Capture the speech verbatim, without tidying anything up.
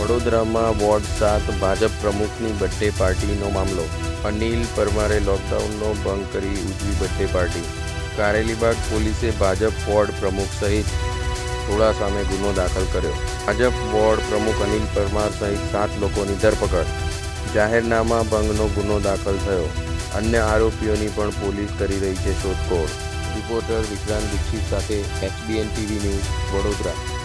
વડોદરામાં વોર્ડ સાત ભાજપ પ્રમુખની બર્થડે પાર્ટીનો મામલો। અનિલ પરમારે લોકડાઉનનો ભંગ કરી ઉજવી બર્થડે પાર્ટી। કારેલીબાગ પોલીસે ભાજપ વોર્ડ પ્રમુખ સહિત સોળા સામે ગુનો દાખલ કર્યો। ભાજપ વોર્ડ પ્રમુખ અનિલ પરમાર સહિત સાત લોકોની ધરપકડ। જાહેરનામા ભંગનો ગુનો દાખલ થયો। અન્ય આરોપીઓની પણ પોલીસ કરી રહી છે શોધખોળ। રિપોર્ટર વિક્રાંત દીક્ષિત સાથે એચબીએન ટીવી ન્યૂઝ વડોદરા।